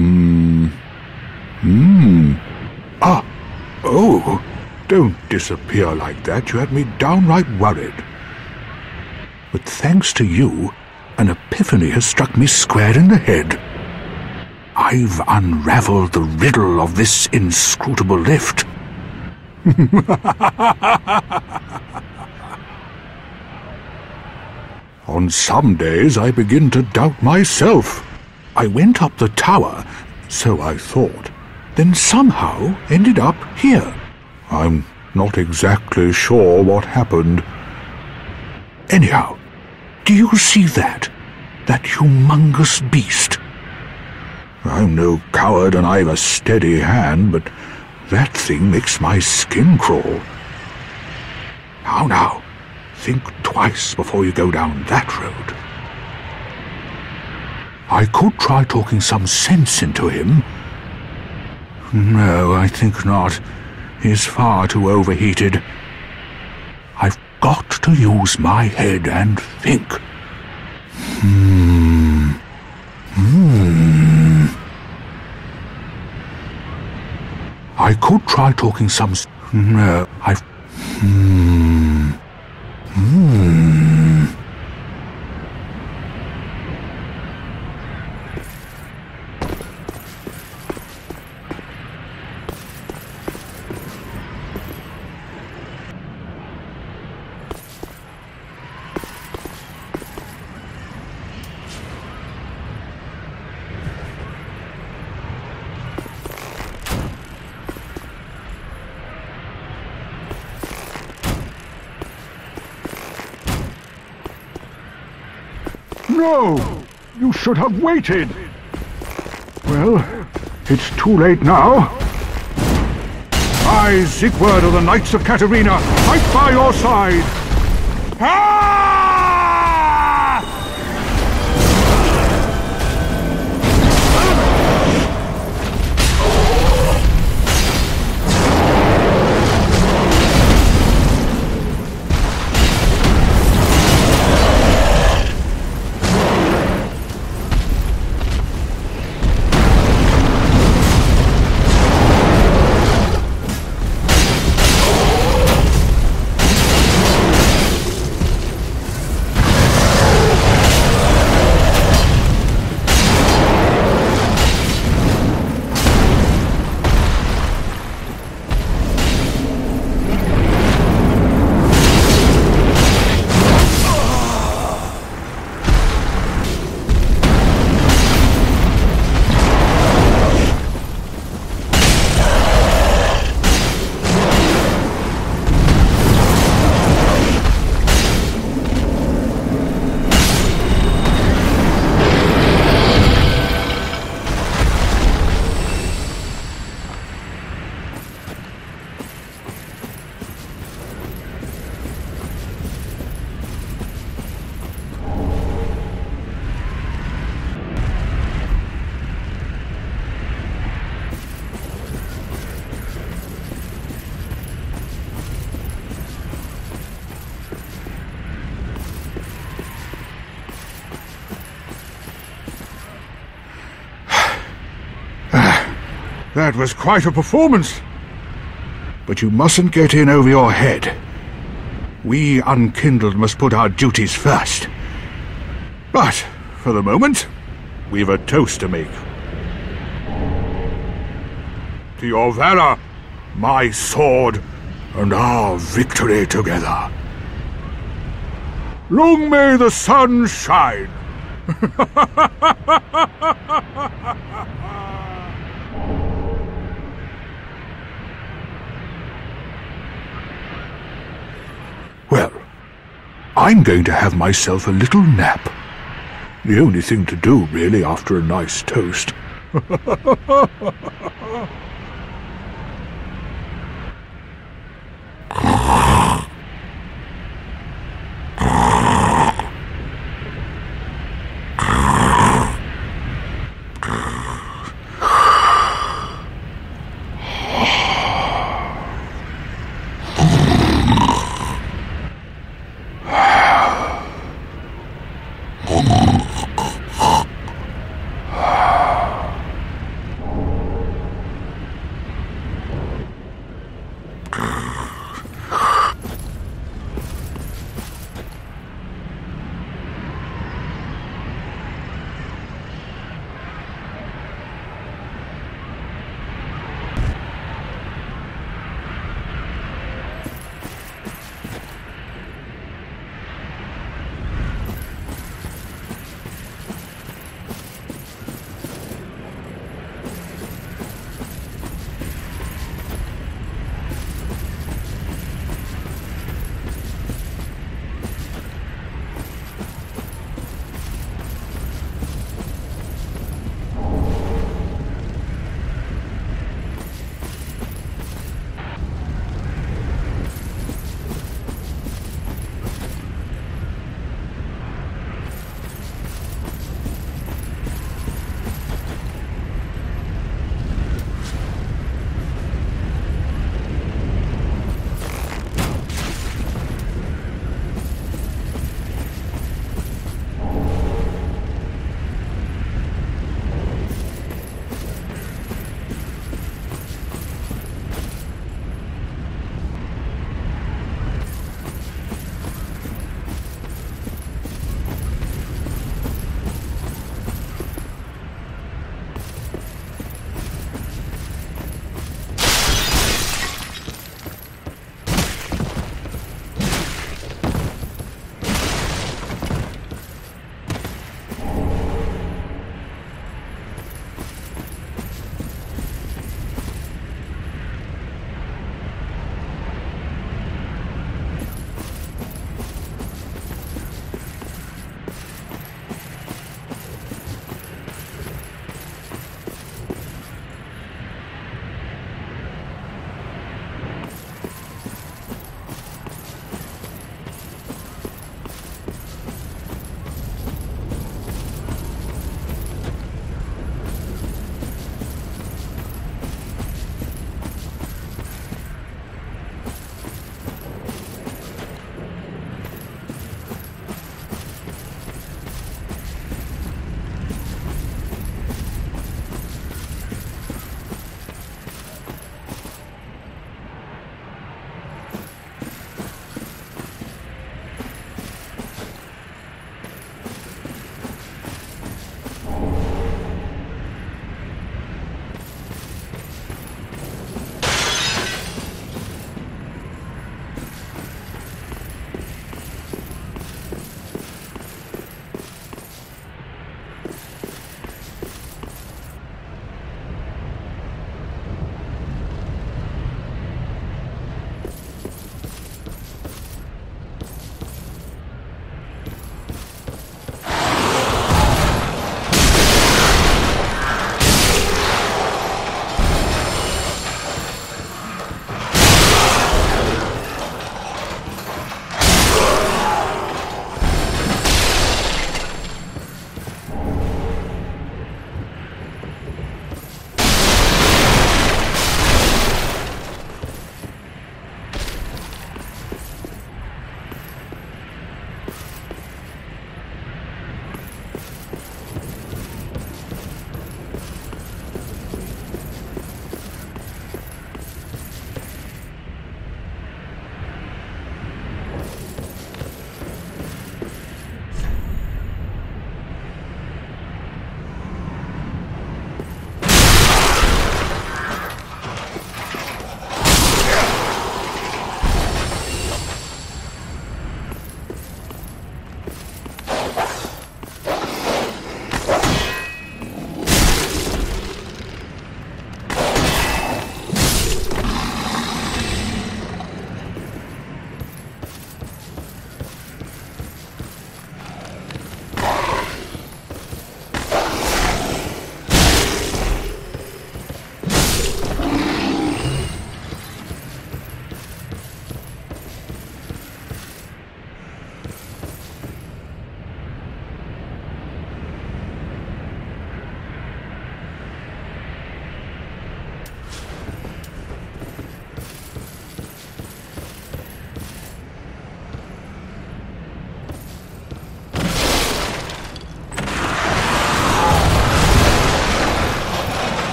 Oh, don't disappear like that. You had me downright worried. But thanks to you, an epiphany has struck me square in the head. I've unravelled the riddle of this inscrutable lift. On some days I begin to doubt myself. I went up the tower, so I thought, then somehow ended up here. I'm not exactly sure what happened. Anyhow, do you see that? That humongous beast? I'm no coward and I've a steady hand, but that thing makes my skin crawl. Now, think twice before you go down that road. I could try talking some sense into him. No, I think not. He's far too overheated. I've got to use my head and think. I could try talking some... No, I've... No! You should have waited! Well, it's too late now. I, Siegward of the Knights of Catarina, fight by your side! That was quite a performance. But you mustn't get in over your head. We unkindled must put our duties first. But, for the moment, we've a toast to make. To your valor, my sword, and our victory together. Long may the sun shine! Well, I'm going to have myself a little nap. The only thing to do, really, after a nice toast.